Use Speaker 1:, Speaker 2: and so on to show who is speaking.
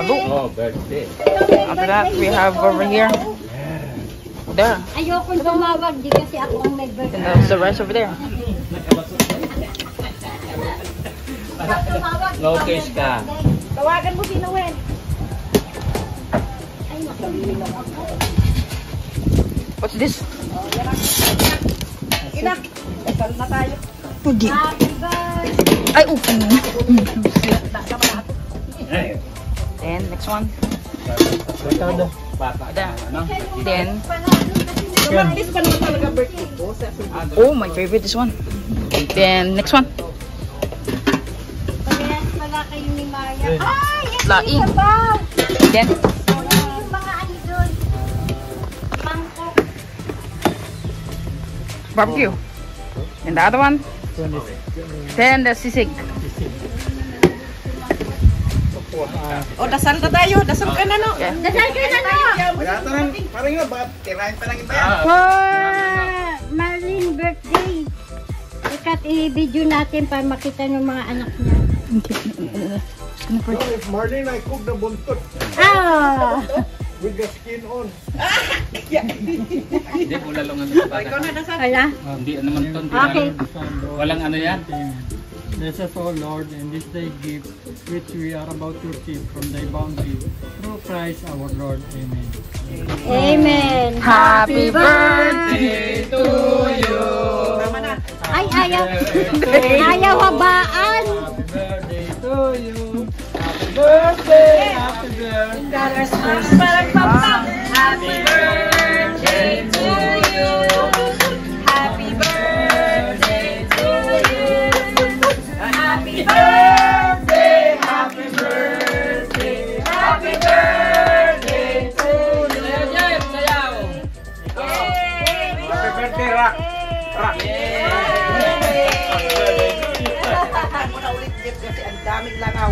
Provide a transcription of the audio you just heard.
Speaker 1: Lalo.
Speaker 2: Oh, birthday.
Speaker 1: After that, we have over here. There.
Speaker 3: Ayoko tumawag, di kasi ako ang may
Speaker 1: And
Speaker 3: birthday.
Speaker 1: there's the rest over there.
Speaker 2: No case ka.
Speaker 3: Tawagan mo si Noel. Ay, nakalimutan ako.
Speaker 1: What's this?
Speaker 3: Inak, kasal na tayo.
Speaker 1: Hindi.
Speaker 3: Happy birthday.
Speaker 1: Ay, Then, next one. There. Then,
Speaker 3: Tumatis pa naman talaga birthday ko.
Speaker 1: oh, my favorite this one. Then, next one.
Speaker 3: Parehas pala kayo ni Maya. Ay, yan
Speaker 1: Laing.
Speaker 3: yung sabaw.
Speaker 1: Then,
Speaker 3: Yung mga ano doon. Mangkok.
Speaker 1: barbecue. And the other one. Then, the sisig.
Speaker 4: O, dasal na tayo. Dasal ka na, no?
Speaker 1: Okay.
Speaker 3: Dasal ka na no.
Speaker 2: Parang nga ba? Tirahin pa lang iba.
Speaker 3: For Marlene birthday. Ikat i-video natin para makita ng mga anak niya.
Speaker 5: If Marlene, I cook the buntot
Speaker 3: Ah!
Speaker 5: with the skin on.
Speaker 2: Hindi, wala lang ano sa
Speaker 4: Ikaw na, dasal.
Speaker 3: Wala?
Speaker 2: Hindi naman to.
Speaker 3: Okay.
Speaker 2: Walang ano yan.
Speaker 6: Bless us, O Lord, and this day gift which we are about to receive from thy bounty through Christ our Lord. Amen.
Speaker 3: Amen.
Speaker 1: Happy birthday
Speaker 2: to you.
Speaker 4: Tama na.
Speaker 3: Ay, ayaw. Ayaw habaan.
Speaker 6: Happy birthday to you. Happy birthday. Happy birthday.
Speaker 4: Parang pam-pam. Happy birthday to you. Happy birthday to you. Happy birthday. Happy birthday. Happy birthday to you.
Speaker 2: Happy birthday, Rock.
Speaker 4: Ako na ulit gift kasi ang daming langaw.